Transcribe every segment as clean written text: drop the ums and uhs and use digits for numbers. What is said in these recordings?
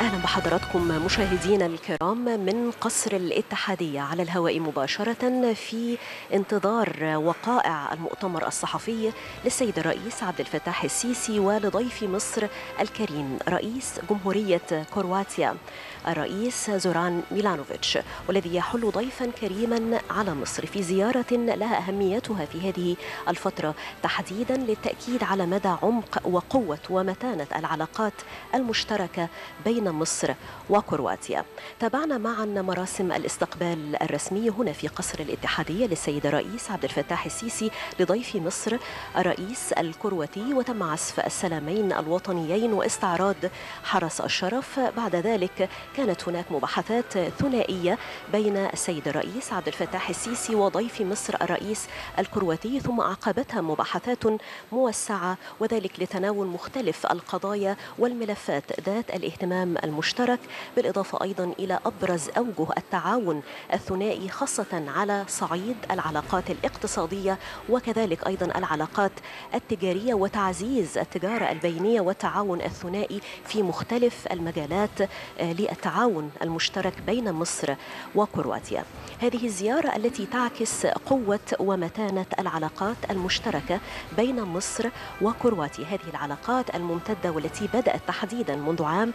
أهلا بحضراتكم مشاهدينا الكرام من قصر الاتحادية على الهواء مباشرة في انتظار وقائع المؤتمر الصحفي للسيد الرئيس عبد الفتاح السيسي ولضيف مصر الكريم رئيس جمهورية كرواتيا الرئيس زوران ميلانوفيتش، والذي يحل ضيفا كريما على مصر في زيارة لها أهميتها في هذه الفترة تحديدا للتأكيد على مدى عمق وقوة ومتانة العلاقات المشتركة بين مصر وكرواتيا. تابعنا معا مراسم الاستقبال الرسمي هنا في قصر الاتحادية للسيد الرئيس عبد الفتاح السيسي لضيف مصر الرئيس الكرواتي، وتم عزف السلامين الوطنيين واستعراض حرس الشرف. بعد ذلك كانت هناك مباحثات ثنائية بين السيد الرئيس عبد الفتاح السيسي وضيف مصر الرئيس الكرواتي، ثم أعقبتها مباحثات موسعة، وذلك لتناول مختلف القضايا والملفات ذات الاهتمام المشترك، بالإضافة أيضا إلى أبرز أوجه التعاون الثنائي خاصة على صعيد العلاقات الاقتصادية وكذلك أيضا العلاقات التجارية وتعزيز التجارة البينية والتعاون الثنائي في مختلف المجالات للتعاون المشترك بين مصر وكرواتيا. هذه الزيارة التي تعكس قوة ومتانة العلاقات المشتركة بين مصر وكرواتيا، هذه العلاقات الممتدة والتي بدأت تحديدا منذ عام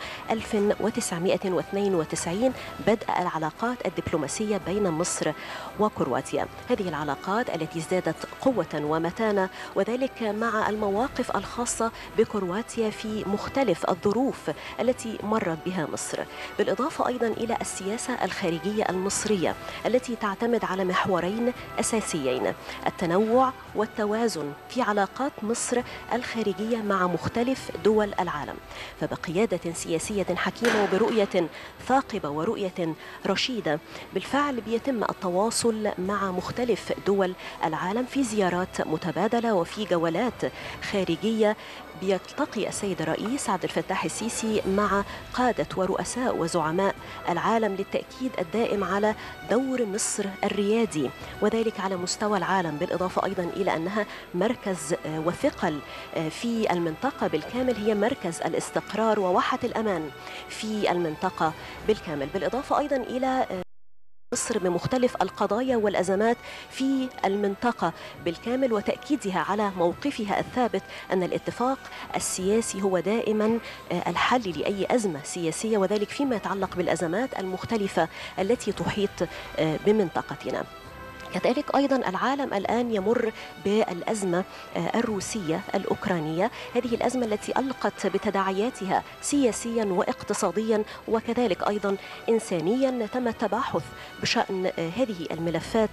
1992 بدء العلاقات الدبلوماسية بين مصر وكرواتيا. هذه العلاقات التي ازدادت قوة ومتانة، وذلك مع المواقف الخاصة بكرواتيا في مختلف الظروف التي مرت بها مصر، بالإضافة أيضا إلى السياسة الخارجية المصرية التي تعتمد على محورين أساسيين: التنوع والتوازن في علاقات مصر الخارجية مع مختلف دول العالم. فبقيادة سياسية حكيمة وبرؤية ثاقبة ورؤية رشيدة بالفعل بيتم التواصل مع مختلف دول العالم في زيارات متبادلة وفي جولات خارجية. بيلتقي السيد الرئيس عبد الفتاح السيسي مع قادة ورؤساء وزعماء العالم للتأكيد الدائم على دور مصر الريادي، وذلك على مستوى العالم، بالإضافة أيضا إلى أنها مركز وثقل في المنطقة بالكامل، هي مركز الاستقرار وواحة الأمان في المنطقة بالكامل، بالإضافة أيضا إلى مصر بمختلف القضايا والأزمات في المنطقة بالكامل، وتأكيدها على موقفها الثابت أن الاتفاق السياسي هو دائما الحل لأي أزمة سياسية، وذلك فيما يتعلق بالأزمات المختلفة التي تحيط بمنطقتنا. كذلك أيضا العالم الآن يمر بالأزمة الروسية الأوكرانية، هذه الأزمة التي ألقت بتداعياتها سياسيا واقتصاديا وكذلك أيضا إنسانيا. تم التباحث بشأن هذه الملفات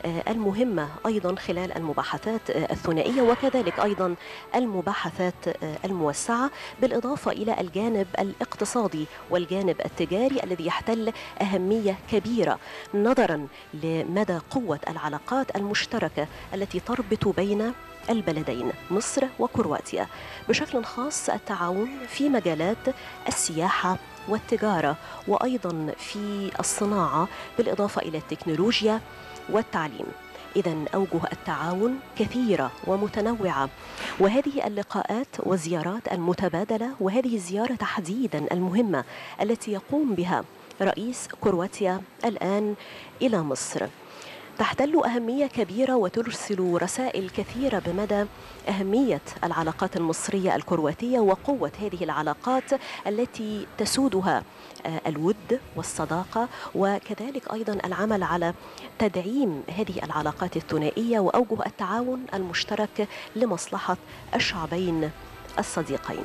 المهمة أيضا خلال المباحثات الثنائية وكذلك أيضا المباحثات الموسعة، بالإضافة إلى الجانب الاقتصادي والجانب التجاري الذي يحتل أهمية كبيرة نظرا لمدى قوة العلاقات المشتركة التي تربط بين البلدين مصر وكرواتيا، بشكل خاص التعاون في مجالات السياحة والتجارة وأيضا في الصناعة، بالإضافة إلى التكنولوجيا والتعليم. إذن أوجه التعاون كثيرة ومتنوعة، وهذه اللقاءات والزيارات المتبادلة وهذه الزيارة تحديدا المهمة التي يقوم بها رئيس كرواتيا الآن إلى مصر تحتل أهمية كبيرة وترسل رسائل كثيرة بمدى أهمية العلاقات المصرية الكرواتية وقوة هذه العلاقات التي تسودها الود والصداقة، وكذلك أيضا العمل على تدعيم هذه العلاقات الثنائية وأوجه التعاون المشترك لمصلحة الشعبين الصديقين.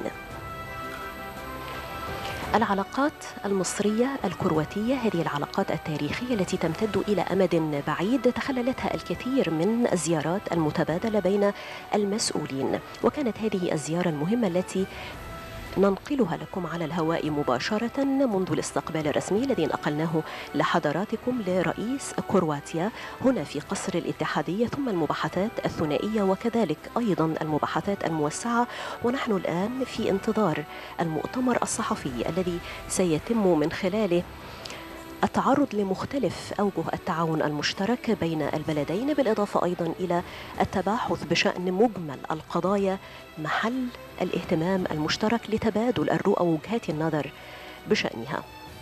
العلاقات المصرية الكرواتية هذه العلاقات التاريخية التي تمتد إلى أمد بعيد تخللتها الكثير من الزيارات المتبادلة بين المسؤولين، وكانت هذه الزيارة المهمة التي ننقلها لكم على الهواء مباشرة منذ الاستقبال الرسمي الذي نقلناه لحضراتكم لرئيس كرواتيا هنا في قصر الاتحادية، ثم المباحثات الثنائية وكذلك أيضا المباحثات الموسعة، ونحن الآن في انتظار المؤتمر الصحفي الذي سيتم من خلاله التعرض لمختلف أوجه التعاون المشترك بين البلدين، بالإضافة أيضا إلى التباحث بشأن مجمل القضايا محل الاهتمام المشترك لتبادل الرؤى ووجهات النظر بشأنها.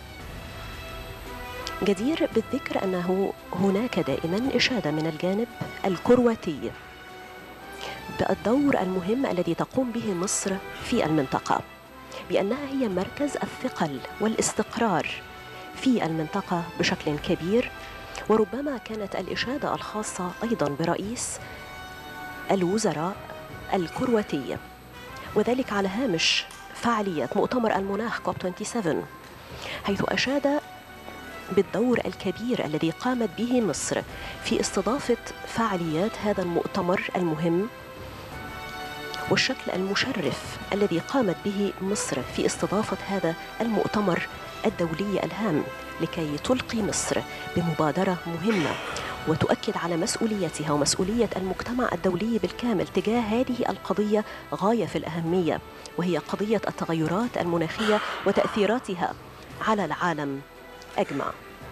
جدير بالذكر أنه هناك دائما إشادة من الجانب الكرواتي بالدور المهم الذي تقوم به مصر في المنطقة، بأنها هي مركز الثقل والاستقرار في المنطقة بشكل كبير. وربما كانت الإشادة الخاصة أيضا برئيس الوزراء الكرواتي، وذلك على هامش فعالية مؤتمر المناخ كوب 27، حيث أشاد بالدور الكبير الذي قامت به مصر في استضافة فعاليات هذا المؤتمر المهم، والشكل المشرف الذي قامت به مصر في استضافة هذا المؤتمر الدولي الهام، لكي تلقي مصر بمبادرة مهمة وتؤكد على مسؤوليتها ومسؤولية المجتمع الدولي بالكامل تجاه هذه القضية غاية في الأهمية، وهي قضية التغيرات المناخية وتأثيراتها على العالم أجمع.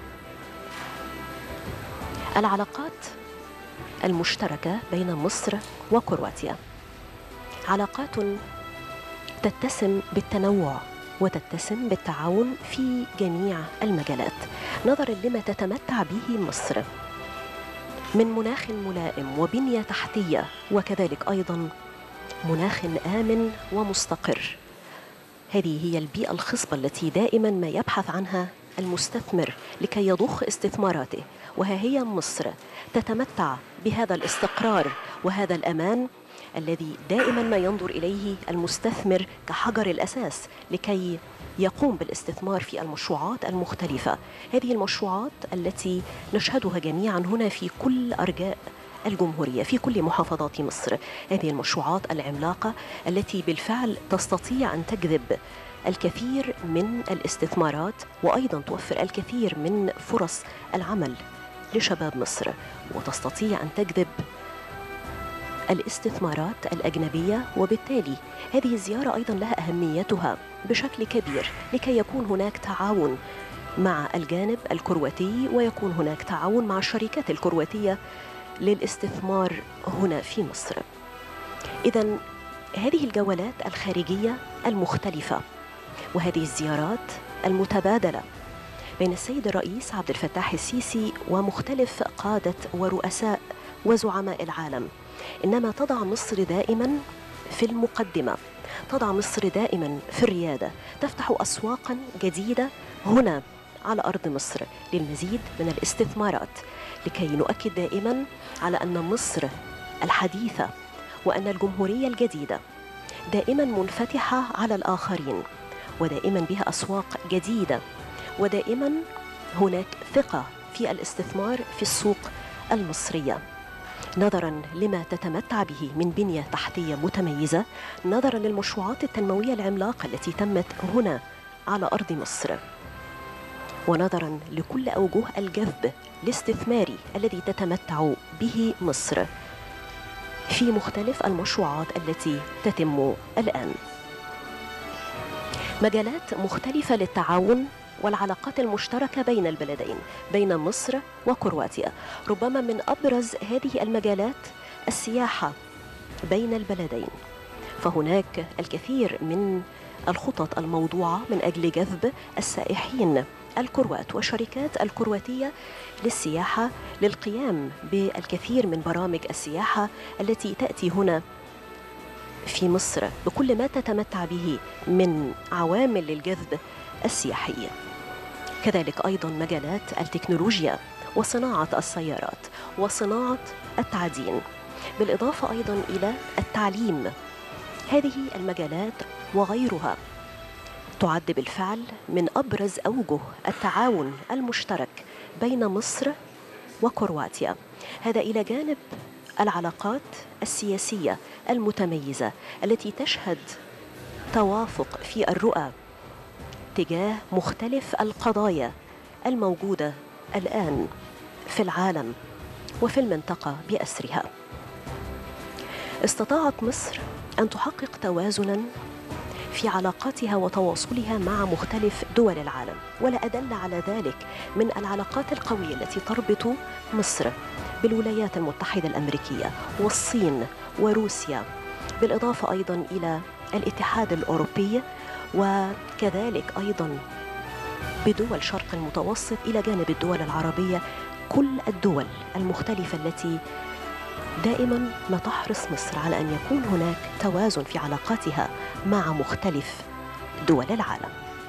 العلاقات المشتركة بين مصر وكرواتيا علاقات تتسم بالتنوع وتتسم بالتعاون في جميع المجالات، نظرا لما تتمتع به مصر من مناخ ملائم وبنية تحتية، وكذلك أيضا مناخ آمن ومستقر. هذه هي البيئة الخصبة التي دائما ما يبحث عنها المستثمر لكي يضخ استثماراته، وها هي مصر تتمتع بهذا الاستقرار وهذا الأمان الذي دائما ما ينظر إليه المستثمر كحجر الأساس لكي يقوم بالاستثمار في المشروعات المختلفة. هذه المشروعات التي نشهدها جميعا هنا في كل أرجاء الجمهورية في كل محافظات مصر، هذه المشروعات العملاقة التي بالفعل تستطيع أن تجذب الكثير من الاستثمارات، وأيضا توفر الكثير من فرص العمل لشباب مصر، وتستطيع أن تجذب الاستثمارات الأجنبية. وبالتالي هذه الزيارة أيضا لها أهميتها بشكل كبير لكي يكون هناك تعاون مع الجانب الكرواتي، ويكون هناك تعاون مع الشركات الكرواتية للاستثمار هنا في مصر. إذن هذه الجولات الخارجية المختلفة وهذه الزيارات المتبادلة بين السيد الرئيس عبد الفتاح السيسي ومختلف قادة ورؤساء وزعماء العالم إنما تضع مصر دائما في المقدمة، تضع مصر دائما في الريادة، تفتح أسواقا جديدة هنا على أرض مصر للمزيد من الاستثمارات، لكي نؤكد دائما على أن مصر الحديثة وأن الجمهورية الجديدة دائما منفتحة على الآخرين، ودائما بها أسواق جديدة، ودائما هناك ثقة في الاستثمار في السوق المصرية، نظرا لما تتمتع به من بنية تحتية متميزة، نظرا للمشروعات التنموية العملاقة التي تمت هنا على أرض مصر، ونظرا لكل أوجه الجذب الاستثماري الذي تتمتع به مصر في مختلف المشروعات التي تتم الآن. مجالات مختلفة للتعاون والعلاقات المشتركة بين البلدين، بين مصر وكرواتيا. ربما من أبرز هذه المجالات السياحة بين البلدين، فهناك الكثير من الخطط الموضوعة من أجل جذب السائحين الكروات والشركات الكرواتية للسياحة، للقيام بالكثير من برامج السياحة التي تأتي هنا في مصر بكل ما تتمتع به من عوامل للجذب السياحي. كذلك أيضا مجالات التكنولوجيا وصناعة السيارات وصناعة التعدين، بالإضافة أيضا إلى التعليم. هذه المجالات وغيرها تعد بالفعل من أبرز أوجه التعاون المشترك بين مصر وكرواتيا، هذا إلى جانب العلاقات السياسية المتميزة التي تشهد توافق في الرؤى تجاه مختلف القضايا الموجودة الآن في العالم وفي المنطقة بأسرها. استطاعت مصر أن تحقق توازناً في علاقاتها وتواصلها مع مختلف دول العالم، ولا أدل على ذلك من العلاقات القوية التي تربط مصر بالولايات المتحدة الأمريكية والصين وروسيا، بالإضافة أيضا إلى الاتحاد الأوروبي، وكذلك أيضا بدول شرق المتوسط إلى جانب الدول العربية، كل الدول المختلفة التي دائما ما تحرص مصر على أن يكون هناك توازن في علاقاتها مع مختلف دول العالم.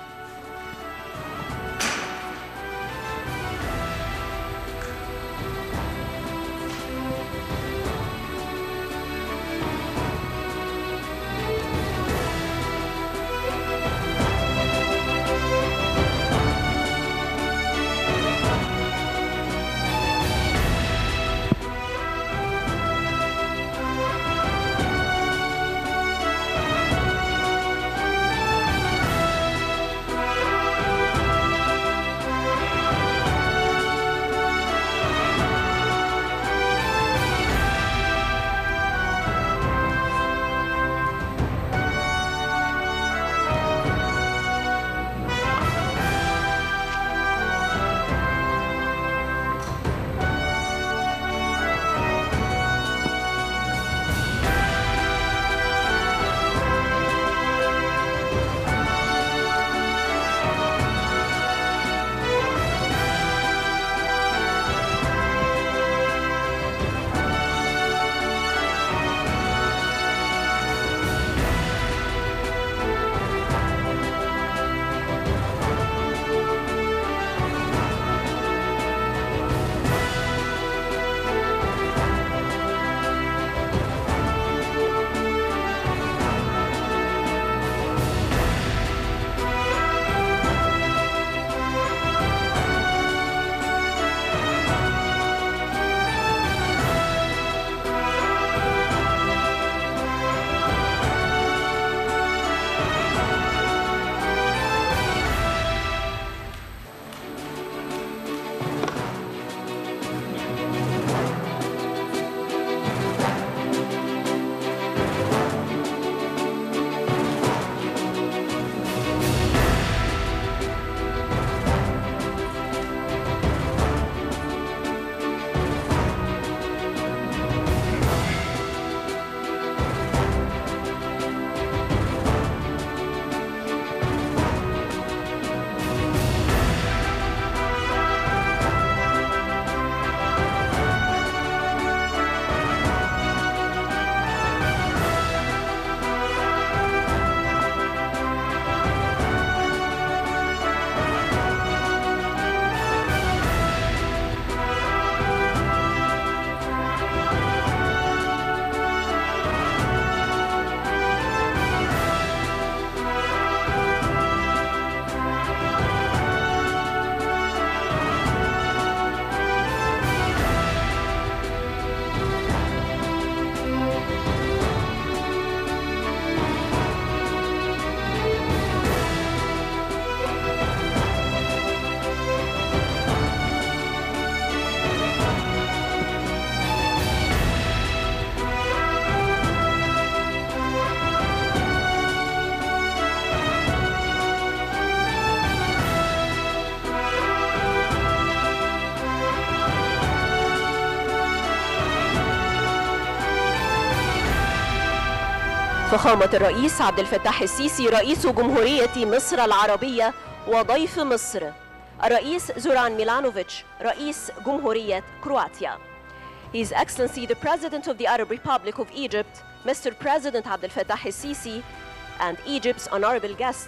فخامة الرئيس عبد الفتاح السيسي رئيس جمهورية مصر العربية وضيف مصر الرئيس زوران ميلانوفيتش رئيس جمهورية كرواتيا. His Excellency the President of the Arab Republic of Egypt, Mr. President Abdel Fattah el-Sisi, and Egypt's honorable guest,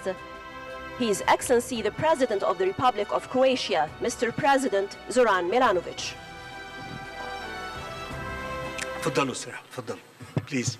His Excellency the President of the Republic of Croatia, Mr. President Zoran Milanovic. تفضلوا استريحوا، تفضلوا بليز.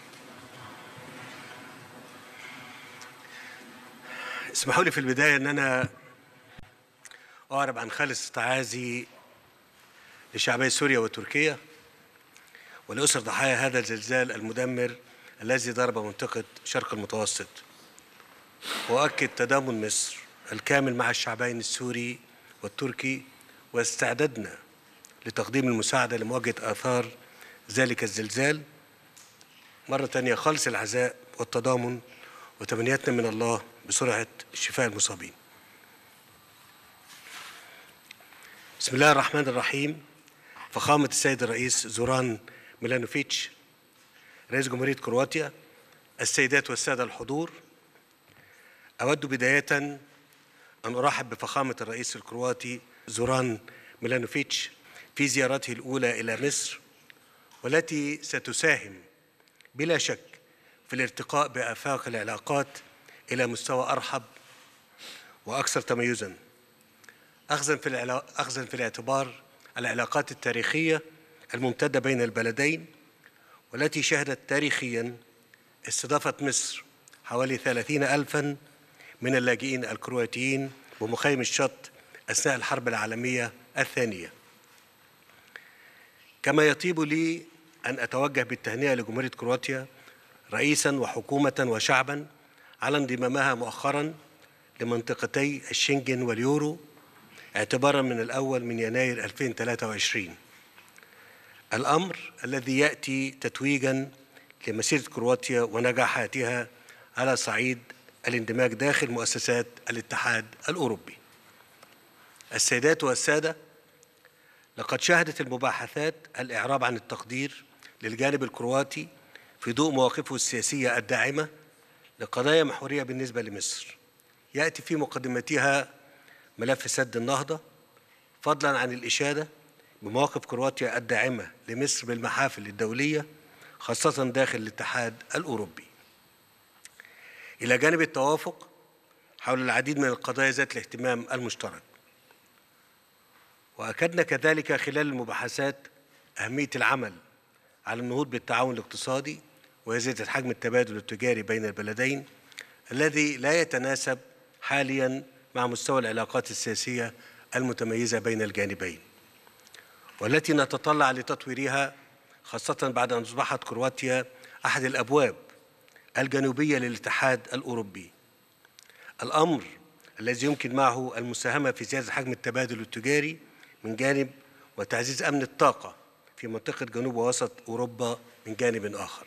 اسمحوا لي في البداية أن أنا أعرب عن خالص تعازي لشعبي سوريا وتركيا ولأسر ضحايا هذا الزلزال المدمر الذي ضرب منطقة شرق المتوسط، وأؤكد تضامن مصر الكامل مع الشعبين السوري والتركي واستعدادنا لتقديم المساعدة لمواجهة آثار ذلك الزلزال. مرة تانية خالص العزاء والتضامن وتمنياتنا من الله بسرعة شفاء المصابين. بسم الله الرحمن الرحيم. فخامة السيد الرئيس زوران ميلانوفيتش رئيس جمهورية كرواتيا، السيدات والسادة الحضور، أود بداية أن أرحب بفخامة الرئيس الكرواتي زوران ميلانوفيتش في زيارته الأولى إلى مصر، والتي ستساهم بلا شك في الارتقاء بآفاق العلاقات إلى مستوى أرحب وأكثر تميزاً، أخذاً في الاعتبار العلاقات التاريخية الممتدة بين البلدين، والتي شهدت تاريخياً استضافة مصر حوالي 30,000 من اللاجئين الكرواتيين بمخيم الشط أثناء الحرب العالمية الثانية. كما يطيب لي أن أتوجه بالتهنئة لجمهورية كرواتيا رئيساً وحكومة وشعباً على انضمامها مؤخراً لمنطقتي الشنغن واليورو اعتباراً من الأول من يناير 2023، الأمر الذي يأتي تتويجاً لمسيرة كرواتيا ونجاحاتها على صعيد الاندماج داخل مؤسسات الاتحاد الأوروبي. السيدات والسادة، لقد شهدت المباحثات الإعراب عن التقدير للجانب الكرواتي في ضوء مواقفه السياسية الداعمة لقضايا محورية بالنسبة لمصر، يأتي في مقدمتها ملف سد النهضة، فضلاً عن الإشادة بمواقف كرواتيا الداعمة لمصر بالمحافل الدولية خاصة داخل الاتحاد الأوروبي، إلى جانب التوافق حول العديد من القضايا ذات الاهتمام المشترك. وأكدنا كذلك خلال المباحثات أهمية العمل على النهوض بالتعاون الاقتصادي وزيادة حجم التبادل التجاري بين البلدين الذي لا يتناسب حالياً مع مستوى العلاقات السياسية المتميزة بين الجانبين، والتي نتطلع لتطويرها خاصة بعد أن أصبحت كرواتيا أحد الأبواب الجنوبية للاتحاد الأوروبي، الأمر الذي يمكن معه المساهمة في زيادة حجم التبادل التجاري من جانب وتعزيز أمن الطاقة في منطقة جنوب ووسط أوروبا من جانب آخر.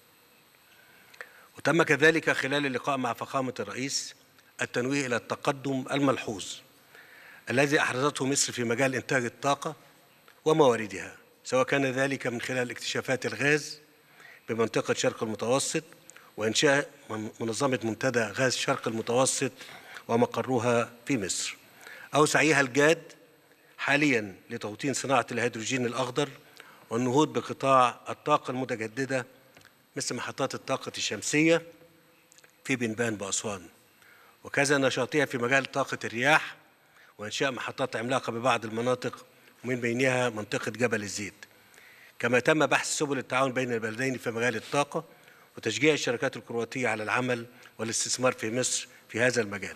وتم كذلك خلال اللقاء مع فخامة الرئيس التنويه إلى التقدم الملحوظ الذي أحرزته مصر في مجال إنتاج الطاقة ومواردها، سواء كان ذلك من خلال اكتشافات الغاز بمنطقة شرق المتوسط وإنشاء منظمة منتدى غاز شرق المتوسط ومقرها في مصر، أو سعيها الجاد حالياً لتوطين صناعة الهيدروجين الأخضر والنهوض بقطاع الطاقة المتجددة مثل محطات الطاقة الشمسية في بنبان بأسوان، وكذا نشاطها في مجال طاقة الرياح وإنشاء محطات عملاقة ببعض المناطق ومن بينها منطقة جبل الزيت. كما تم بحث سبل التعاون بين البلدين في مجال الطاقة وتشجيع الشركات الكرواتية على العمل والاستثمار في مصر في هذا المجال.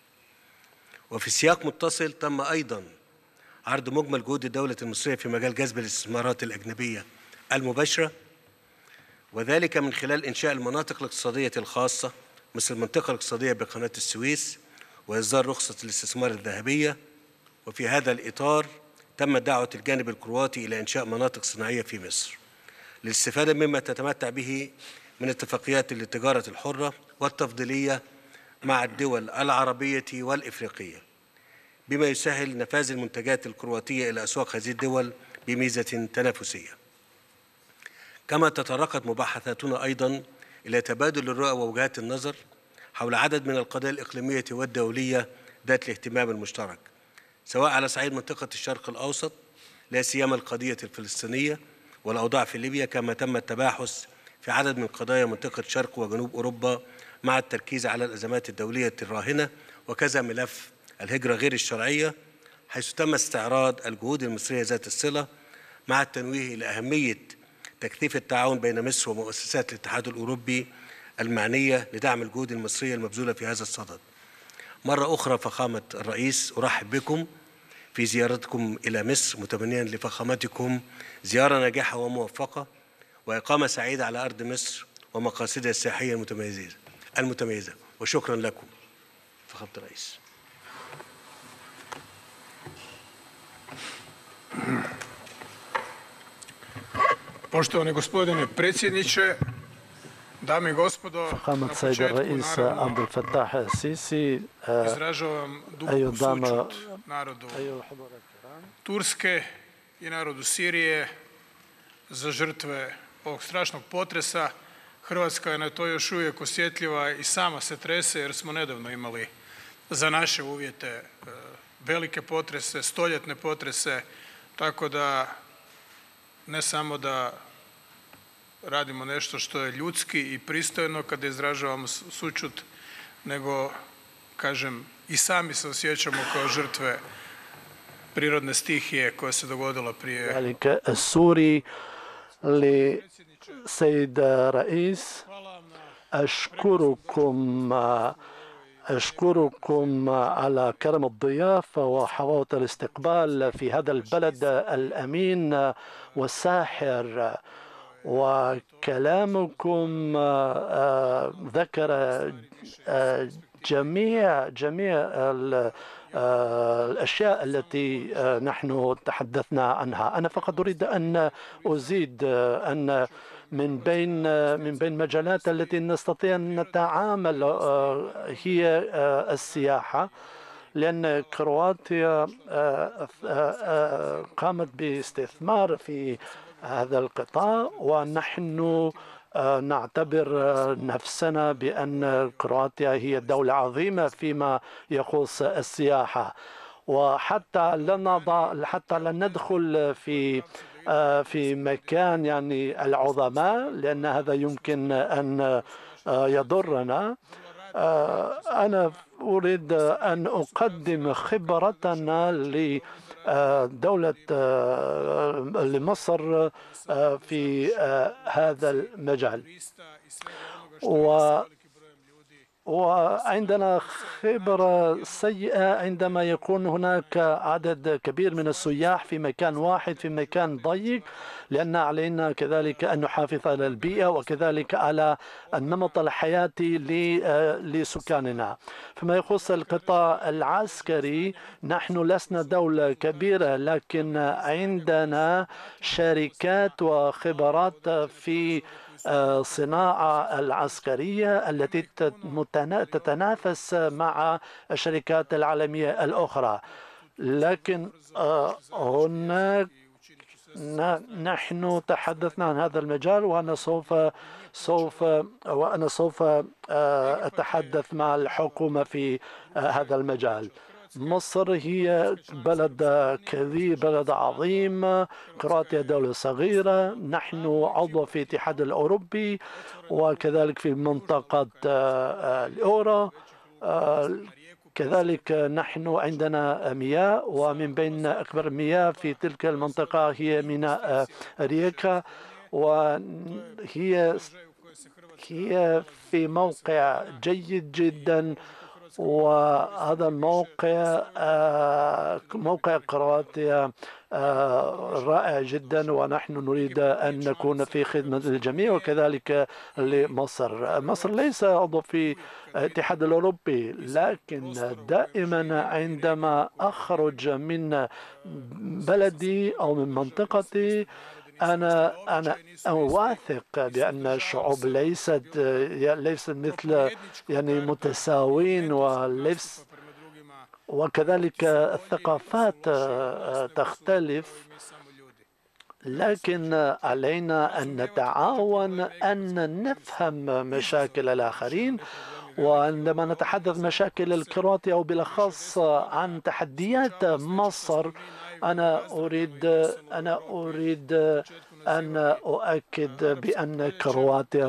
وفي سياق متصل تم أيضاً عرض مجمل جهود الدولة المصرية في مجال جذب الاستثمارات الأجنبية المباشرة، وذلك من خلال إنشاء المناطق الاقتصادية الخاصة مثل المنطقة الاقتصادية بقناة السويس وإصدار رخصة الاستثمار الذهبية. وفي هذا الإطار تمت دعوة الجانب الكرواتي إلى إنشاء مناطق صناعية في مصر للاستفادة مما تتمتع به من اتفاقيات التجارة الحرة والتفضيلية مع الدول العربية والإفريقية، بما يسهل نفاذ المنتجات الكرواتية إلى أسواق هذه الدول بميزة تنافسية. كما تطرقت مباحثاتنا أيضاً إلى تبادل الرؤى ووجهات النظر حول عدد من القضايا الإقليمية والدولية ذات الاهتمام المشترك، سواء على صعيد منطقة الشرق الأوسط لا سيما القضية الفلسطينية والأوضاع في ليبيا، كما تم التباحث في عدد من قضايا منطقة شرق وجنوب أوروبا مع التركيز على الأزمات الدولية الراهنة، وكذا ملف الهجرة غير الشرعية، حيث تم استعراض الجهود المصرية ذات الصلة مع التنويه إلى أهمية تكثيف التعاون بين مصر ومؤسسات الاتحاد الأوروبي المعنية لدعم الجهود المصرية المبذولة في هذا الصدد. مرة أخرى فخامة الرئيس أرحب بكم في زيارتكم إلى مصر، متمنيا لفخامتكم زيارة ناجحة وموفقة وإقامة سعيدة على أرض مصر ومقاصدها السياحية المتميزة. وشكرا لكم فخامة الرئيس. Poštovani gospodine predsjedniče, dame i gospodo, فخامة السيد الرئيس عبد الفتاح السيسي، izražavam duboku sućut narodu Turske i narodu Sirije za žrtve ovog strašnog potresa. Hrvatska je na to još uvijek osjetljiva i sama se trese jer smo nedavno imali za naše uvjete velike potrese, stoljetne potrese, tako da ne samo da radimo nešto što je ljudski i pristojno kada izražavamo sućut, nego, kažem, i sami se osjećamo kao žrtve prirodne stihije koja se dogodila prije. السوري لسيد رئيس أشكركم على كرم الضيافة وحفاوة الاستقبال في هذا البلد الأمين والساحر. وكلامكم ذكر جميع الأشياء التي نحن تحدثنا عنها. أنا فقط أريد أن أزيد أن من بين مجالات التي نستطيع أن نتعامل هي السياحة، لأن كرواتيا قامت باستثمار في هذا القطاع، ونحن نعتبر نفسنا بأن كرواتيا هي دولة عظيمة فيما يخص السياحة. وحتى لا ندخل في مكان يعني العظماء، لأن هذا يمكن أن يضرنا. أنا أريد أن أقدم خبرتنا لمصر في هذا المجال. وعندنا خبرة سيئة عندما يكون هناك عدد كبير من السياح في مكان واحد، في مكان ضيق، لأن علينا كذلك أن نحافظ على البيئة وكذلك على النمط الحياتي لسكاننا. فيما يخص القطاع العسكري، نحن لسنا دولة كبيرة، لكن عندنا شركات وخبرات في الصناعة العسكرية التي تتنافس مع الشركات العالمية الأخرى. لكن هناك نحن تحدثنا عن هذا المجال، وأنا سوف أتحدث مع الحكومة في هذا المجال. مصر هي بلد كبير، بلد عظيم. كرواتيا دولة صغيرة، نحن عضو في الاتحاد الأوروبي وكذلك في منطقة الأورو. كذلك نحن عندنا مياه، ومن بين أكبر المياه في تلك المنطقة هي ميناء ريكا، وهي في موقع جيد جدا. وهذا موقع كرواتيا رائع جدا، ونحن نريد أن نكون في خدمة الجميع وكذلك لمصر. مصر ليس عضو في الاتحاد الأوروبي، لكن دائما عندما أخرج من بلدي أو من منطقتي أنا واثق بأن الشعوب ليست مثل يعني متساوين، وكذلك الثقافات تختلف، لكن علينا أن نتعاون أن نفهم مشاكل الآخرين. وعندما نتحدث مشاكل الكرواتيا وبالأخص عن تحديات مصر، أنا أريد أن أؤكد بأن كرواتيا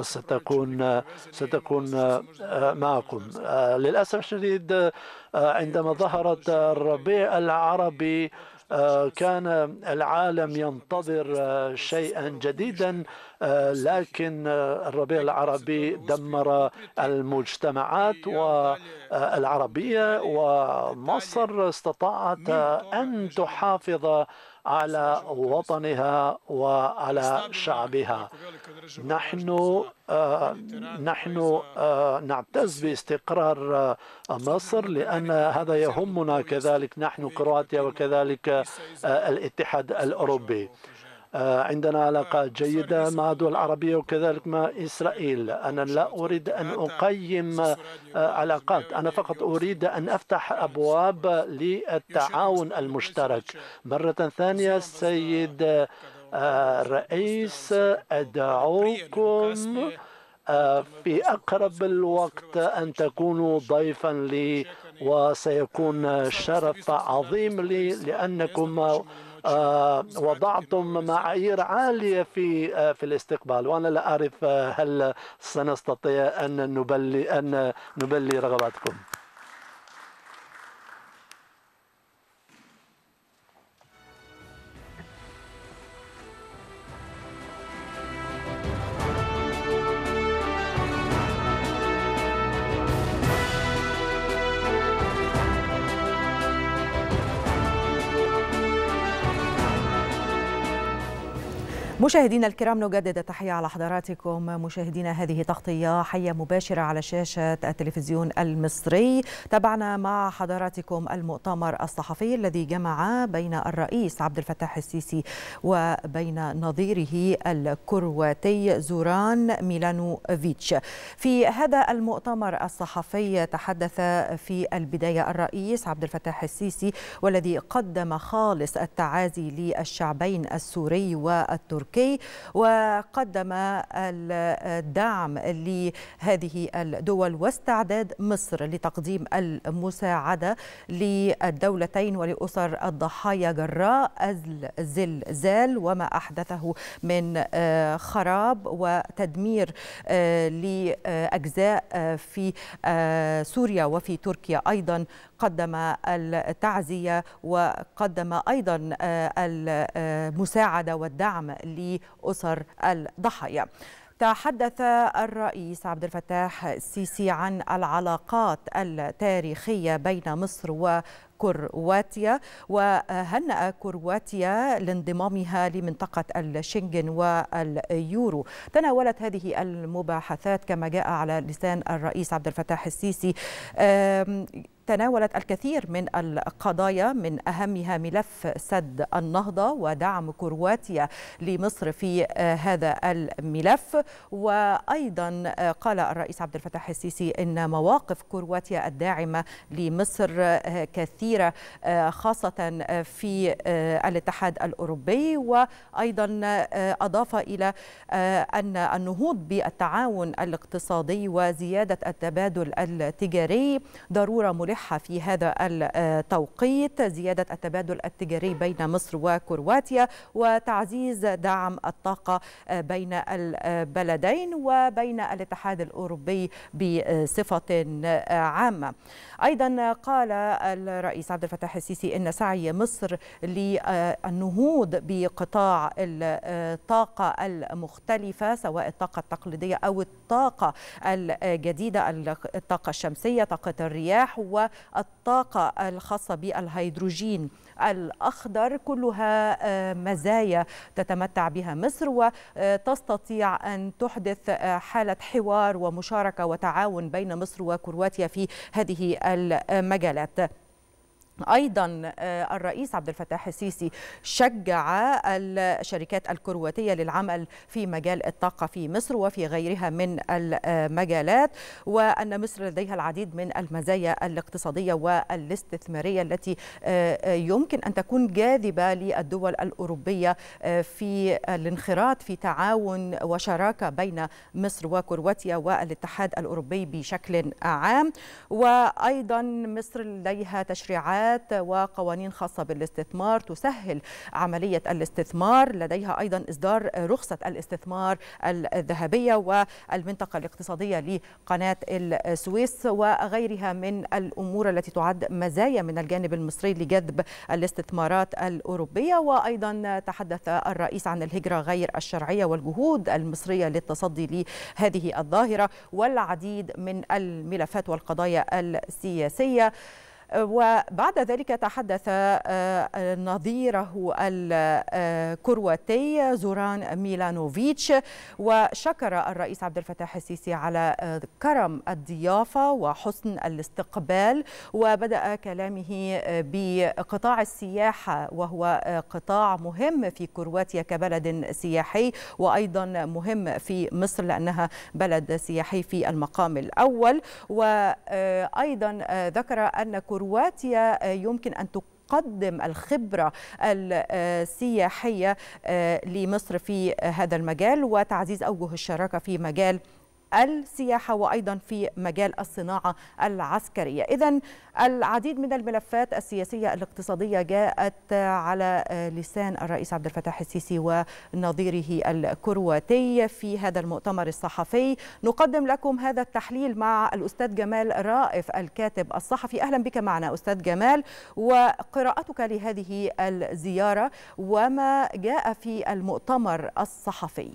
ستكون معكم. للأسف الشديد عندما ظهرت الربيع العربي كان العالم ينتظر شيئا جديدا، لكن الربيع العربي دمر المجتمعات العربية، ومصر استطاعت أن تحافظ على وطنها وعلى شعبها. نحن نعتز باستقرار مصر، لأن هذا يهمنا كذلك نحن كرواتيا وكذلك الاتحاد الأوروبي. عندنا علاقات جيدة مع دول عربية وكذلك مع إسرائيل. أنا لا أريد أن أقيم علاقات، أنا فقط أريد أن أفتح أبواب للتعاون المشترك. مرة ثانية سيد الرئيس، أدعوكم في أقرب الوقت أن تكونوا ضيفا لي، وسيكون شرف عظيم لي لأنكم وضعتم معايير عالية في الاستقبال، وأنا لا أعرف هل سنستطيع أن نبلي رغباتكم. مشاهدينا الكرام، نجدد التحية على حضراتكم. مشاهدينا، هذه تغطية حية مباشرة على شاشة التلفزيون المصري. تابعنا مع حضراتكم المؤتمر الصحفي الذي جمع بين الرئيس عبد الفتاح السيسي وبين نظيره الكرواتي زوران ميلانوفيتش. في هذا المؤتمر الصحفي تحدث في البداية الرئيس عبد الفتاح السيسي، والذي قدم خالص التعازي للشعبين السوري والتركي، وقدم الدعم لهذه الدول واستعداد مصر لتقديم المساعدة للدولتين ولأسر الضحايا جراء الزلزال وما أحدثه من خراب وتدمير لأجزاء في سوريا وفي تركيا. أيضا قدم التعزية وقدم أيضا المساعدة والدعم لأسر الضحايا. تحدث الرئيس عبد الفتاح السيسي عن العلاقات التاريخية بين مصر وكرواتيا، وهنأ كرواتيا لانضمامها لمنطقة الشنغن واليورو. تناولت هذه المباحثات كما جاء على لسان الرئيس عبد الفتاح السيسي تناولت الكثير من القضايا، من أهمها ملف سد النهضة ودعم كرواتيا لمصر في هذا الملف. وأيضا قال الرئيس عبد الفتاح السيسي إن مواقف كرواتيا الداعمة لمصر كثيرة، خاصة في الاتحاد الأوروبي. وأيضا أضاف إلى أن النهوض بالتعاون الاقتصادي وزيادة التبادل التجاري ضرورة ملحة في هذا التوقيت، زيادة التبادل التجاري بين مصر وكرواتيا وتعزيز دعم الطاقة بين البلدين وبين الاتحاد الأوروبي بصفة عامة. أيضا قال الرئيس عبد الفتاح السيسي إن سعي مصر للنهوض بقطاع الطاقة المختلفة، سواء الطاقة التقليدية أو الطاقة الجديدة، الطاقة الشمسية، طاقة الرياح، والطاقة الخاصة بالهيدروجين الأخضر، كلها مزايا تتمتع بها مصر وتستطيع أن تحدث حالة حوار ومشاركة وتعاون بين مصر وكرواتيا في هذه المجالات. أيضا الرئيس عبد الفتاح السيسي شجع الشركات الكرواتية للعمل في مجال الطاقة في مصر وفي غيرها من المجالات، وأن مصر لديها العديد من المزايا الاقتصادية والاستثمارية التي يمكن أن تكون جاذبة للدول الأوروبية في الانخراط في تعاون وشراكة بين مصر وكرواتيا والاتحاد الأوروبي بشكل عام. وأيضا مصر لديها تشريعات وقوانين خاصة بالاستثمار تسهل عملية الاستثمار، لديها أيضا إصدار رخصة الاستثمار الذهبية والمنطقة الاقتصادية لقناة السويس وغيرها من الأمور التي تعد مزايا من الجانب المصري لجذب الاستثمارات الأوروبية. وأيضا تحدث الرئيس عن الهجرة غير الشرعية والجهود المصرية للتصدي لهذه الظاهرة والعديد من الملفات والقضايا السياسية. وبعد ذلك تحدث نظيره الكرواتي زوران ميلانوفيتش، وشكر الرئيس عبد الفتاح السيسي على كرم الضيافة وحسن الاستقبال، وبدأ كلامه بقطاع السياحة، وهو قطاع مهم في كرواتيا كبلد سياحي، وأيضا مهم في مصر لأنها بلد سياحي في المقام الأول. وأيضا ذكر أن كرواتيا يمكن أن تقدم الخبرة السياحية لمصر في هذا المجال وتعزيز أوجه الشراكة في مجال السياحة وأيضا في مجال الصناعة العسكرية. إذن العديد من الملفات السياسية الاقتصادية جاءت على لسان الرئيس عبد الفتاح السيسي ونظيره الكرواتي في هذا المؤتمر الصحفي. نقدم لكم هذا التحليل مع الأستاذ جمال رائف الكاتب الصحفي. أهلا بك معنا أستاذ جمال، وقراءتك لهذه الزيارة وما جاء في المؤتمر الصحفي.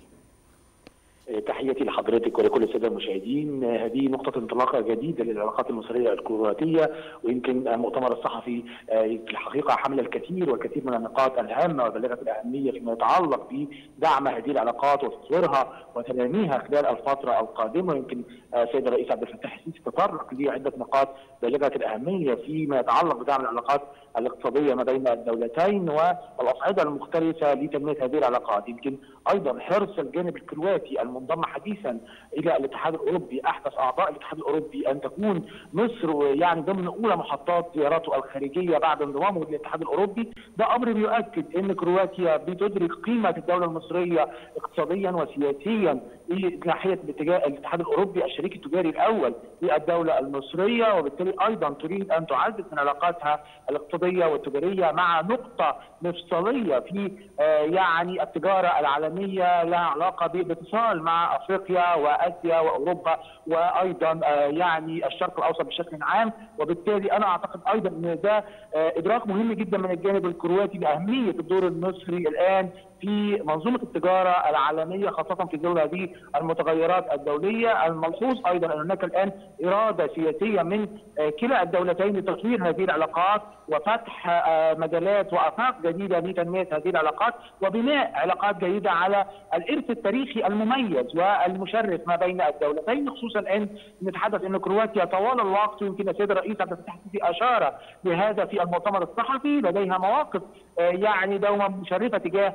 تحياتي لحضرتك ولكل الساده المشاهدين. هذه نقطه انطلاقه جديده للعلاقات المصريه الكرواتيه، ويمكن المؤتمر الصحفي في الحقيقه حمل الكثير والكثير من النقاط الهامه وبالغه الاهميه فيما يتعلق بدعم هذه العلاقات وتطويرها وتناميها خلال الفتره القادمه. يمكن السيد الرئيس عبد الفتاح السيسي تطرق لعده نقاط بالغه الاهميه فيما يتعلق بدعم العلاقات الاقتصاديه ما بين الدولتين والاصعده المختلفه لتنميه هذه العلاقات. يمكن ايضا حرص الجانب الكرواتي المنضم حديثا الى الاتحاد الاوروبي، احدث اعضاء الاتحاد الاوروبي، ان تكون مصر يعني ضمن اولى محطات زياراته الخارجيه بعد انضمامه للاتحاد الاوروبي. ده امر بيؤكد ان كرواتيا بتدرك قيمه الدوله المصريه اقتصاديا وسياسيا من ناحيه الاتحاد الاوروبي الشريك التجاري الاول للدوله المصريه، وبالتالي ايضا تريد ان تعزز من علاقاتها الاقتصاديه والتجاريه مع نقطه مفصليه في يعني التجاره العالميه لها علاقه باتصال مع افريقيا واسيا واوروبا وايضا يعني الشرق الاوسط بشكل عام. وبالتالي انا اعتقد ايضا ان ده ادراك مهم جدا من الجانب الكرواتي لاهميه الدور المصري الان في منظومه التجاره العالميه، خاصه في ظل هذه المتغيرات الدوليه. الملحوظ ايضا ان هناك الان اراده سياسيه من كلا الدولتين لتطوير هذه العلاقات وفتح مجالات وافاق جديده لتنميه هذه العلاقات وبناء علاقات جيده على الارث التاريخي المميز والمشرف ما بين الدولتين، خصوصا ان نتحدث ان كرواتيا طوال الوقت، يمكن السيد الرئيس عبد الفتاح السيسي اشار لهذا في المؤتمر الصحفي، لديها مواقف يعني دوما مشرفه تجاه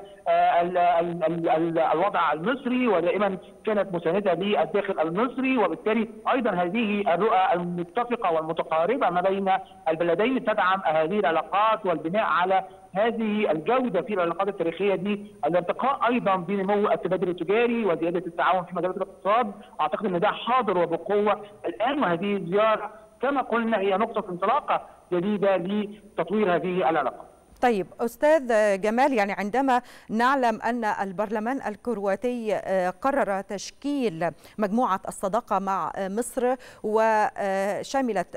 الوضع المصري ودائما كانت مسانده للداخل المصري. وبالتالي ايضا هذه الرؤى المتفقه والمتقاربه ما بين البلدين تدعم هذه العلاقات والبناء على هذه الجوده في العلاقات التاريخيه دي. الارتقاء ايضا بنمو التبادل التجاري وزياده التعاون في مجالات الاقتصاد، اعتقد ان ده حاضر وبقوه الان. وهذه الزياره كما قلنا هي نقطه انطلاقه جديده لتطوير هذه العلاقات. طيب أستاذ جمال، يعني عندما نعلم أن البرلمان الكرواتي قرر تشكيل مجموعة الصداقة مع مصر وشملت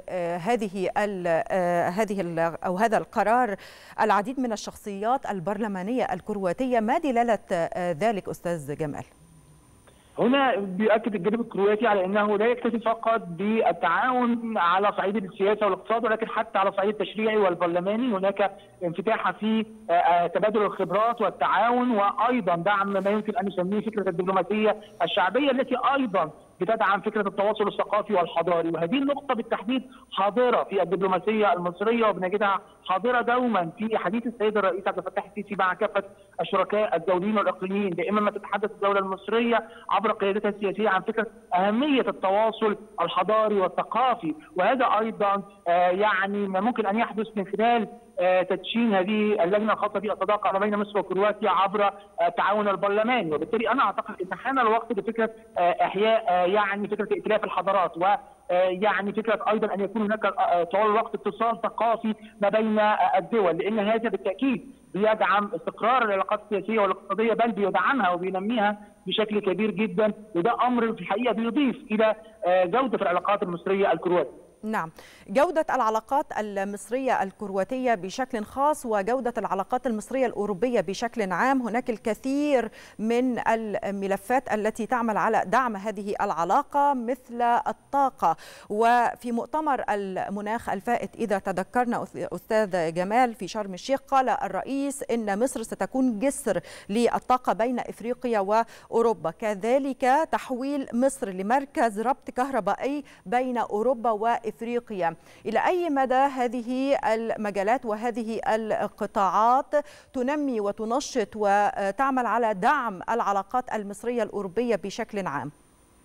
هذا القرار العديد من الشخصيات البرلمانية الكرواتية، ما دلالة ذلك أستاذ جمال؟ هنا بيؤكد الجانب الكرواتي على انه لا يكتفي فقط بالتعاون على صعيد السياسه والاقتصاد، ولكن حتى على صعيد التشريعي والبرلماني هناك انفتاح في تبادل الخبرات والتعاون، وايضا دعم ما يمكن ان نسميه فكره الدبلوماسيه الشعبيه التي ايضا بتدعم فكره التواصل الثقافي والحضاري. وهذه النقطه بالتحديد حاضره في الدبلوماسيه المصريه، وبنجدها حاضره دوما في حديث السيد الرئيس عبد الفتاح السيسي مع كافه الشركاء الدوليين والاقليميين. دائما ما تتحدث الدوله المصريه عبر قيادتها السياسيه عن فكره اهميه التواصل الحضاري والثقافي، وهذا ايضا يعني ما ممكن ان يحدث من خلال تدشين هذه اللجنه الخاصه بالصداقه ما بين مصر وكرواتيا عبر التعاون البرلماني. وبالتالي انا اعتقد ان حان الوقت لفكره احياء يعني فكره ائتلاف الحضارات، ويعني فكره ايضا ان يكون هناك طوال الوقت اتصال ثقافي ما بين الدول، لان هذا بالتاكيد بيدعم استقرار العلاقات السياسيه والاقتصاديه، بل بيدعمها وبينميها بشكل كبير جدا، وده امر في الحقيقه بيضيف الى جوده العلاقات المصريه الكرواتيه. نعم، جودة العلاقات المصرية الكرواتية بشكل خاص وجودة العلاقات المصرية الأوروبية بشكل عام، هناك الكثير من الملفات التي تعمل على دعم هذه العلاقة مثل الطاقة. وفي مؤتمر المناخ الفائت إذا تذكرنا أستاذ جمال في شرم الشيخ، قال الرئيس إن مصر ستكون جسر للطاقة بين إفريقيا وأوروبا، كذلك تحويل مصر لمركز ربط كهربائي بين أوروبا وإفريقيا. إلى أي مدى هذه المجالات وهذه القطاعات تنمي وتنشط وتعمل على دعم العلاقات المصرية الأوروبية بشكل عام؟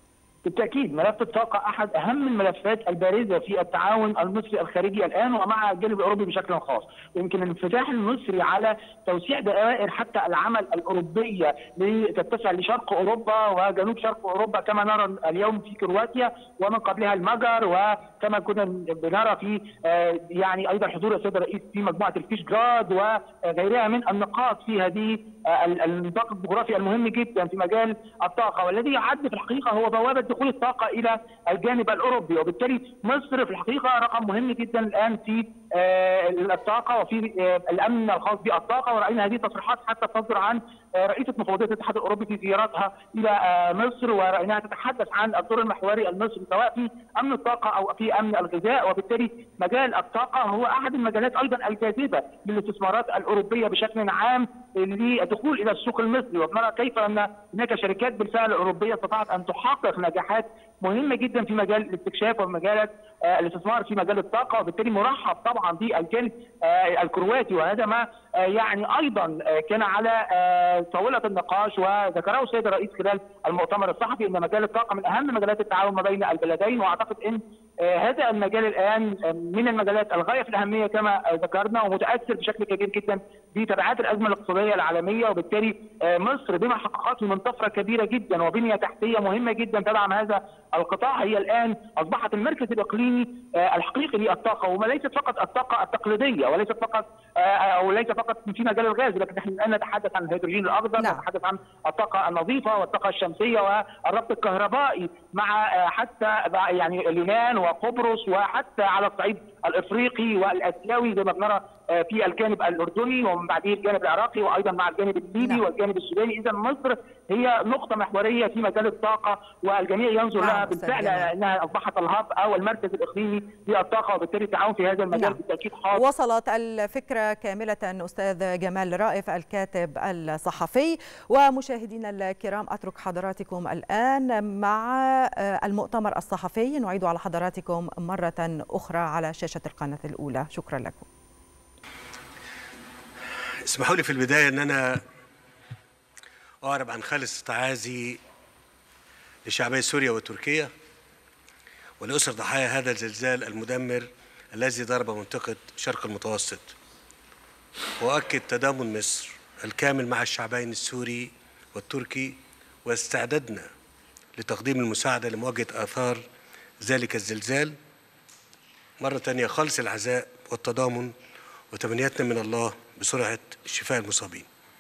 بالتاكيد ملف الطاقه احد اهم الملفات البارزه في التعاون المصري الخارجي الان ومع الجانب الاوروبي بشكل خاص، ويمكن الانفتاح المصري على توسيع دوائر حتى العمل الاوروبيه لتتسع لشرق اوروبا وجنوب شرق اوروبا كما نرى اليوم في كرواتيا ومن قبلها المجر، وكما كنا بنرى في يعني ايضا حضور السيد الرئيس في مجموعه الفيشجراد وغيرها من النقاط في هذه النطاق الجغرافي المهم جدا في مجال الطاقه، والذي يعد في الحقيقه هو بوابه دخول الطاقه الى الجانب الاوروبي، وبالتالي مصر في الحقيقه رقم مهم جدا الان في الطاقه وفي الامن الخاص بالطاقه، وراينا هذه التصريحات حتى تصدر عن رئيسه مفوضيه الاتحاد الاوروبي في زيارتها الى مصر، ورايناها تتحدث عن الدور المحوري المصري سواء في امن الطاقه او في امن الغذاء، وبالتالي مجال الطاقه هو احد المجالات ايضا الجاذبه للاستثمارات الاوروبيه بشكل عام للدخول الى السوق المصري، وبنرى كيف ان هناك شركات بالفعل اوروبيه استطاعت ان تحقق نجاحات مهمه جدا في مجال الاستكشاف ومجالات الاستثمار في مجال الطاقه، وبالتالي مرحب طبعا بالجانب الكرواتي، وهذا ما يعني ايضا كان على طاوله النقاش وذكره السيد الرئيس خلال المؤتمر الصحفي ان مجال الطاقه من اهم مجالات التعاون ما بين البلدين، واعتقد ان هذا المجال الان من المجالات الغايه في الاهميه كما ذكرنا، ومتاثر بشكل كبير جدا بتبعات الازمه الاقتصاديه العالميه، وبالتالي مصر بما حققته من طفره كبيره جدا وبنيه تحتيه مهمه جدا تدعم هذا القطاع، هي الان اصبحت المركز الاقليمي الحقيقي للطاقه، وليست فقط الطاقه التقليديه وليست فقط او ليس فقط في مجال الغاز، لكن نحن الان نتحدث عن الهيدروجين الاخضر، نتحدث عن الطاقه النظيفه والطاقه الشمسيه والربط الكهربائي مع حتى يعني اليونان وقبرص، وحتى على الصعيد الافريقي والاسيوي زي ما بنرى في الجانب الاردني ومن بعده الجانب العراقي وايضا مع الجانب الليبي والجانب السوداني. اذا مصر هي نقطه محوريه في مجال الطاقه، والجميع ينظر لها بالفعل انها اصبحت الهاب او المركز الاقليمي للطاقه، وبالتالي التعاون في هذا المجال بالتاكيد حاضر. وصلت الفكره كامله استاذ جمال رائف الكاتب الصحفي. ومشاهدينا الكرام اترك حضراتكم الان مع المؤتمر الصحفي، نعيد على حضراتكم مره اخرى على شاشه القناه الاولى. شكرا لكم. اسمحوا لي في البداية أن أنا أعرب عن خالص تعازي لشعبي سوريا وتركيا ولأسر ضحايا هذا الزلزال المدمر الذي ضرب منطقة شرق المتوسط، وأؤكد تضامن مصر الكامل مع الشعبين السوري والتركي واستعدادنا لتقديم المساعدة لمواجهة آثار ذلك الزلزال. مرة تانية خالص العزاء والتضامن وتمنياتنا من الله بسرعة شفاء المصابين.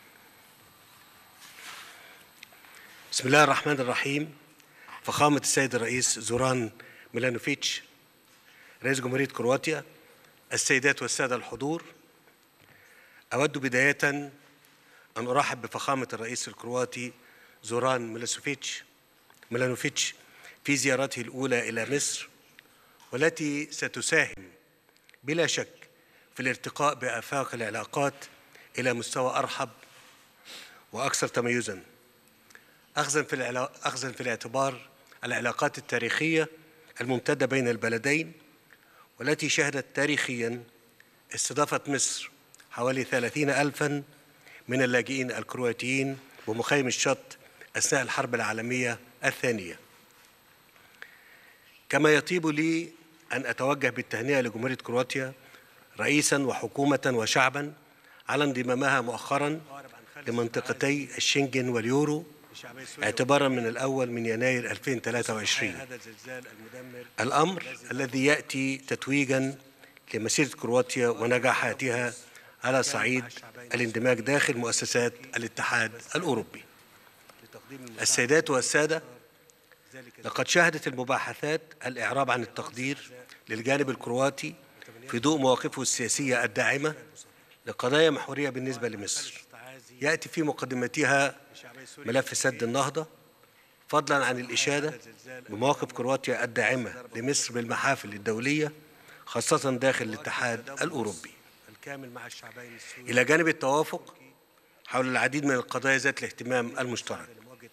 بسم الله الرحمن الرحيم. فخامة السيد الرئيس زوران ميلانوفيتش رئيس جمهورية كرواتيا، السيدات والسادة الحضور، أود بداية أن أرحب بفخامة الرئيس الكرواتي زوران ميلانوفيتش في زيارته الأولى إلى مصر، والتي ستساهم بلا شك في الارتقاء بآفاق العلاقات إلى مستوى أرحب وأكثر تميزاً، أخذاً في الاعتبار العلاقات التاريخية الممتدة بين البلدين، والتي شهدت تاريخياً استضافة مصر حوالي 30,000 من اللاجئين الكرواتيين بمخيم الشط أثناء الحرب العالمية الثانية. كما يطيب لي أن أتوجه بالتهنئة لجمهورية كرواتيا رئيساً وحكومة وشعباً على انضمامها مؤخراً لمنطقتي الشنغن واليورو اعتباراً من الأول من يناير 2023، الأمر الذي يأتي تتويجاً لمسيرة كرواتيا ونجاحاتها على صعيد الاندماج داخل مؤسسات الاتحاد الأوروبي. السيدات والسادة، لقد شهدت المباحثات الإعراب عن التقدير للجانب الكرواتي في ضوء مواقفه السياسية الداعمة لقضايا محورية بالنسبة لمصر، يأتي في مقدمتها ملف سد النهضة، فضلاً عن الإشادة بمواقف كرواتيا الداعمة لمصر بالمحافل الدولية خاصة داخل الاتحاد الأوروبي، إلى جانب التوافق حول العديد من القضايا ذات الاهتمام المشترك.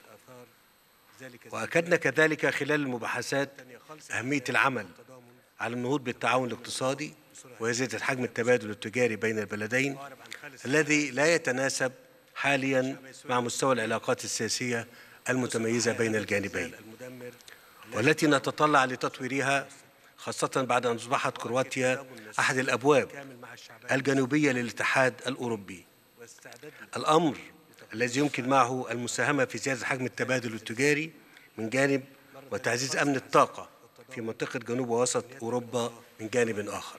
وأكدنا كذلك خلال المباحثات أهمية العمل على النهوض بالتعاون الاقتصادي وزيادة حجم التبادل التجاري بين البلدين الذي لا يتناسب حاليا مع مستوى العلاقات السياسية المتميزة بين الجانبين. والتي نتطلع لتطويرها، خاصة بعد أن أصبحت كرواتيا أحد الأبواب الجنوبية للاتحاد الأوروبي. الأمر الذي يمكن معه المساهمة في زيادة حجم التبادل التجاري من جانب، وتعزيز أمن الطاقة في منطقة جنوب ووسط أوروبا من جانب آخر.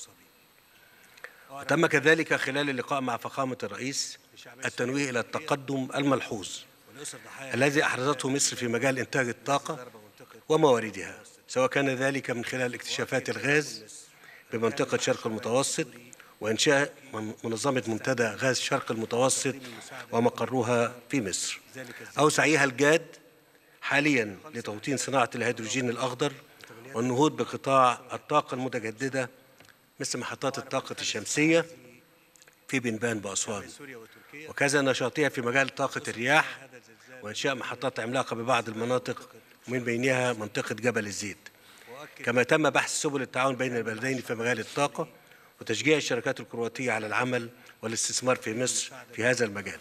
وتم كذلك خلال اللقاء مع فخامة الرئيس التنويه إلى التقدم الملحوظ الذي أحرزته مصر في مجال إنتاج الطاقة ومواردها، سواء كان ذلك من خلال اكتشافات الغاز بمنطقة شرق المتوسط وإنشاء منظمة منتدى غاز شرق المتوسط ومقرها في مصر، أو سعيها الجاد حاليا لتوطين صناعة الهيدروجين الأخضر والنهوض بقطاع الطاقة المتجددة مثل محطات الطاقة الشمسية في بنبان بأسوان، وكذا نشاطها في مجال طاقة الرياح وإنشاء محطات عملاقة ببعض المناطق ومن بينها منطقة جبل الزيت. كما تم بحث سبل التعاون بين البلدين في مجال الطاقة وتشجيع الشركات الكرواتية على العمل والاستثمار في مصر في هذا المجال.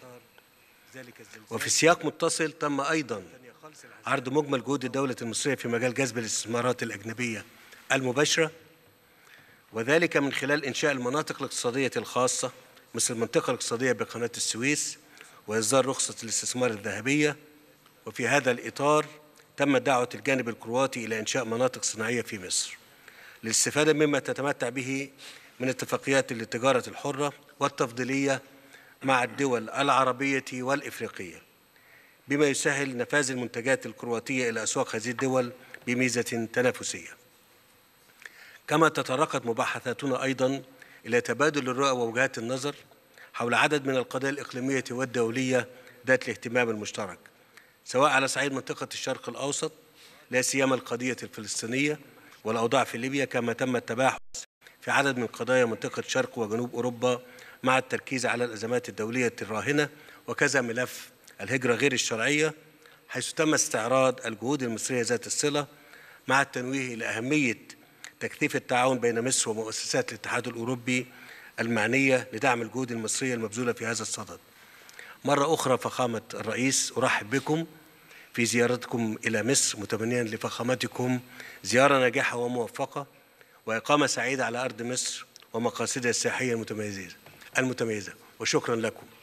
وفي سياق متصل تم أيضا عرض مجمل جهود الدولة المصرية في مجال جذب الاستثمارات الأجنبية المباشرة، وذلك من خلال إنشاء المناطق الاقتصادية الخاصة مثل المنطقة الاقتصادية بقناة السويس وإصدار رخصة الاستثمار الذهبية. وفي هذا الإطار تم دعوة الجانب الكرواتي إلى إنشاء مناطق صناعية في مصر للاستفادة مما تتمتع به من اتفاقيات التجارة الحرة والتفضيلية مع الدول العربية والإفريقية، بما يسهل نفاذ المنتجات الكرواتية إلى أسواق هذه الدول بميزة تنافسية. كما تطرقت مباحثاتنا أيضا إلى تبادل الرؤى ووجهات النظر حول عدد من القضايا الإقليمية والدولية ذات الاهتمام المشترك، سواء على صعيد منطقة الشرق الأوسط لا سيما القضية الفلسطينية والأوضاع في ليبيا، كما تم التباحث في عدد من قضايا منطقة شرق وجنوب أوروبا مع التركيز على الأزمات الدولية الراهنة، وكذا ملف الهجرة غير الشرعية، حيث تم استعراض الجهود المصرية ذات الصلة مع التنويه إلى أهمية تكثيف التعاون بين مصر ومؤسسات الاتحاد الأوروبي المعنية لدعم الجهود المصرية المبذولة في هذا الصدد. مرة أخرى فخامة الرئيس أرحب بكم في زيارتكم إلى مصر، متمنيا لفخامتكم زيارة ناجحة وموفقة وإقامة سعيدة على أرض مصر ومقاصدها السياحية المتميزة، وشكرا لكم.